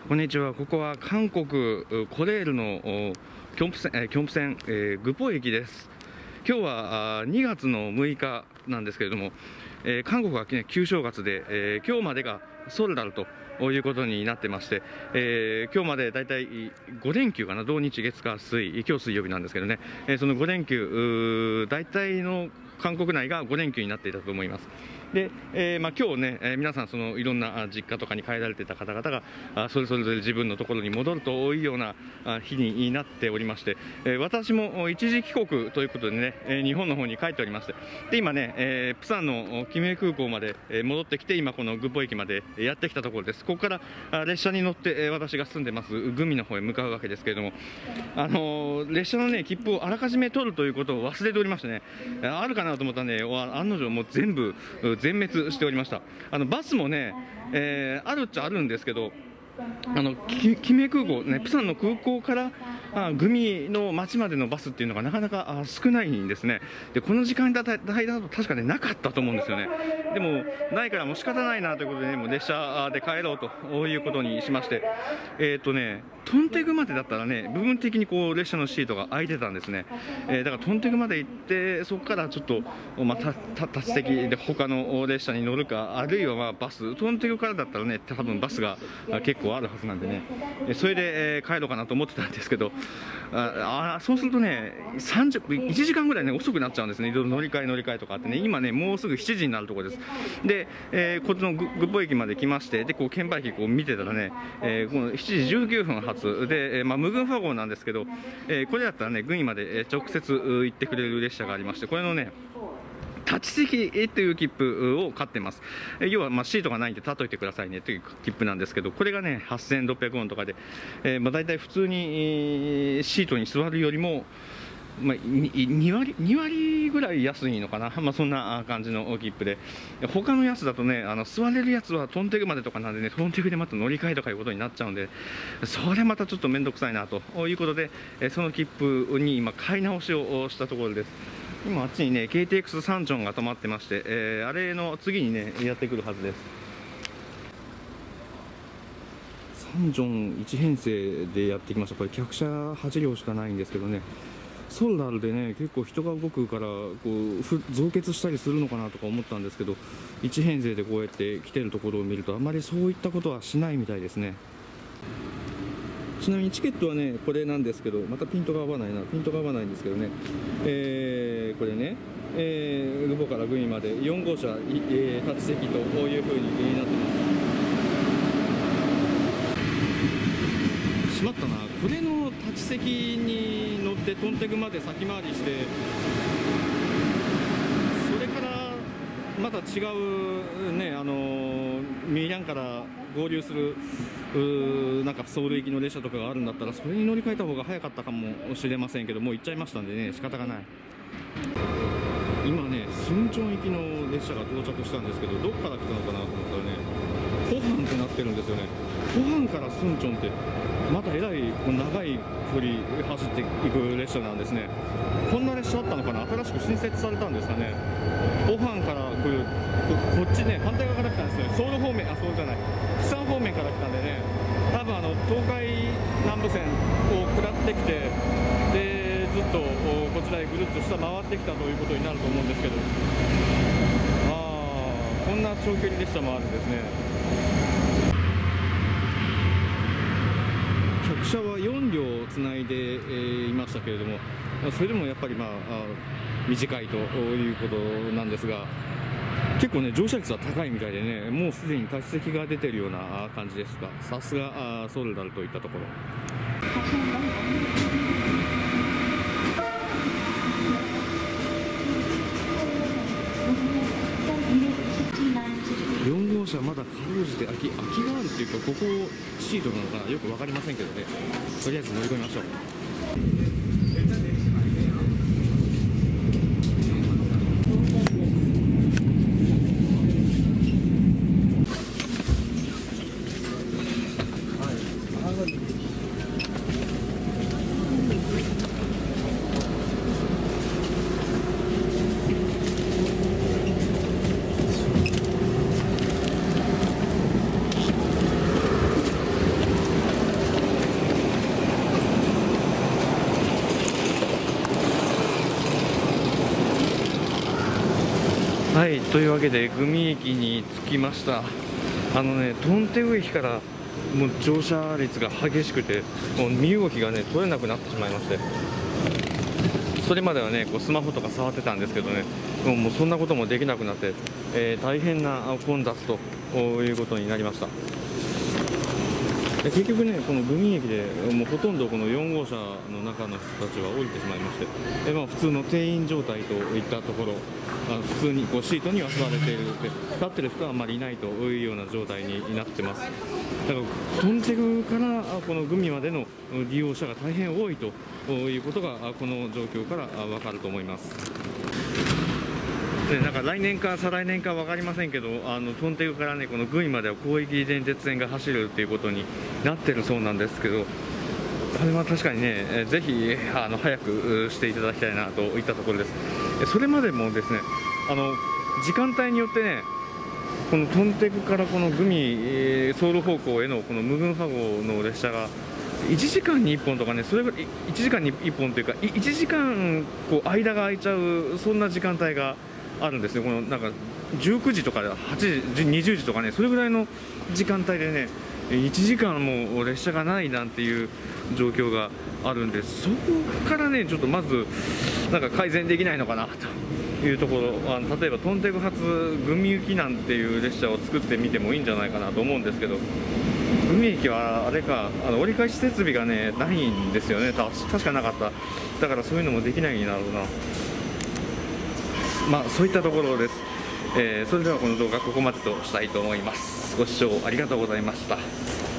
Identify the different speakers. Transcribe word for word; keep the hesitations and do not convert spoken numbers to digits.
Speaker 1: こんにちは。ここは韓国コレールのキョンプ線、えー、キョンプ線、えー、グポ駅です。今日はにがつのむいかなんですけれども、えー、韓国は、ね、旧正月で、えー、今日までがソルダルということになってまして、えー、今日までだいたいごれんきゅうかな、土日月火水、今日水曜日なんですけどね、えー、そのごれんきゅう、大体の韓国内がごれんきゅうになっていたと思います。で、えーまあ、今日ね、えー、皆さんそのいろんな実家とかに帰られていた方々があそれぞれ自分のところに戻るというような日になっておりまして、えー、私も一時帰国ということでね、えー、日本の方に帰っておりまして、で今ね、えー、プサンのキムエ空港まで戻ってきて、今このグポ駅までやってきたところです。ここから列車に乗って私が住んでますグミの方へ向かうわけですけれども、あのー、列車のね切符をあらかじめ取るということを忘れておりましてね、あるかなと思ったらね、案の定もう全部全滅しておりました。あのバスもね、えー、あるっちゃあるんですけど、あのキムエ空港、ね、プサンの空港からあグミの町までのバスっていうのがなかなかあ少ないんですね。でこの時間帯だと確かねなかったと思うんですよね。でもないからもう仕方ないなということで、ね、もう列車で帰ろうということにしまして、えーとね、トンテグまでだったらね部分的にこう列車のシートが空いてたんですね。えー、だからトンテグまで行ってそこからちょっと、まあ、たた立ち席で他の列車に乗るか、あるいはまあバス、トンテグからだったらね多分バスが結構あるはずなんでね、それで帰ろうかなと思ってたんですけど、ああそうするとねさんじゅっぷんいちじかんぐらいね遅くなっちゃうんですね。いろいろ乗り換え乗り換えとかあってね、今ねもうすぐしちじになるところです。で、えー、こっちのグポ駅まで来まして、でこう券売機こう見てたらね、えー、このしちじじゅうきゅうふん発で、えーまあ、無群ファゴンなんですけど、えー、これだったらねグミまで直接行ってくれる列車がありまして、これのね立ち席という切符を買ってます。要はまあシートがないんで立っといてくださいねという切符なんですけど、これがねはっせんろっぴゃくウォンとかで、えー、まあ大体普通にシートに座るよりも、まあ、にわりにわりぐらい安いのかな、まあ、そんな感じの切符で、他のやつだとねあの座れるやつはトンテグまでとかなんでね、トンテグでまた乗り換えとかいうことになっちゃうんで、それまたちょっと面倒くさいなということで、その切符に今買い直しをしたところです。今あっちにね ケーティーエックス サンチョンが止まってまして、えー、あれの次にねやってくるはずです。サンチョンいち編成でやってきました。これ客車はちりょうしかないんですけどね、ソルダルでね結構人が動くからこう増結したりするのかなとか思ったんですけど、いち編成でこうやって来てるところを見るとあまりそういったことはしないみたいですね。ちなみにチケットはねこれなんですけど、またピントが合わないな、ピントが合わないんですけどね、えー、これね、えー、グポからグミまでよんごうしゃ、えー、立ち席とこういう風になってます。しまったな、これの立ち席に乗ってトンテグまで先回りして、それからまた違うね、あのミーリャンから合流するなんかソウル行きの列車とかがあるんだったら、それに乗り換えた方が早かったかもしれませんけど、もう行っちゃいましたんでね仕方がない。今ねスンチョン行きの列車が到着したんですけど、どっから来たのかなと思ったらねポハンってなってるんですよね。ポハンからスンチョンってまたえらい長い距離走っていく列車なんですね。こんな列車あったのかな、新しく新設されたんですかね。ポハンから来る こ, こっちね反対側から来たんですよね。ソウル方面、あそうじゃないプサン方面から来たんでね、多分あの東海南部線を下ってきて、でずっとこちらへぐるっと下回ってきたということになると思うんですけど、ああこんな長距離列車もあるんですね。客車はよんりょうつないで、えー、いましたけれども、それでもやっぱり、まあ、あ短いということなんですが、結構ね乗車率は高いみたいでね、もうすでに立ち席が出てるような感じですが、さすがソルダルといったところ。よんごうしゃまだかろうじて空き空きがあるっていうか、ここシートなのかなよく分かりませんけどね、とりあえず乗り込みましょう。 はい、というわけでグミ駅に着きました。あのね、トンテグ駅からもう乗車率が激しくて、もう身動きがね取れなくなってしまいまして、それまではねこうスマホとか触ってたんですけどね、もうもうそんなこともできなくなって、えー、大変な混雑ということになりました。で結局ね、このグミ駅でもうほとんどこのよん号車の中の人たちは降りてしまいまして、で、まあ、普通の定員状態といったところ、あ普通にこうシートには座れているで、立ってる人はあまりいないというような状態になってます。だからトンテグからこのグミまでの利用者が大変多いということがこの状況から分かると思います。でなんか来年か再来年か分かりませんけど、あのトンテグからねこのグミまでは広域電鉄線が走るということになってるそうなんですけど、これは確かにね、ぜひあの早くしていただきたいなといったところです。それまでもですね、あの時間帯によってね、このトンテグからこのグミソウル方向へのこの無群波号の列車がいちじかんにいっぽんとかね、それぐらいいちじかんにいっぽんというかいちじかんこう間が空いちゃう、そんな時間帯があるんですよ。このなんかじゅうくじとかはちじ、にじゅうじとかね、それぐらいの時間帯でね、いちじかんも列車がないなんていう状況があるんで、そこからねちょっとまずなんか改善できないのかなというところ、あの例えばトンテグ発グミ行きなんていう列車を作ってみてもいいんじゃないかなと思うんですけど、グミ駅はあれか、あの折り返し設備がねないんですよね。た確かなかった。だからそういうのもできないんだろうな。まあそういったところです。えー、それではこの動画ここまでとしたいと思います。ご視聴ありがとうございました。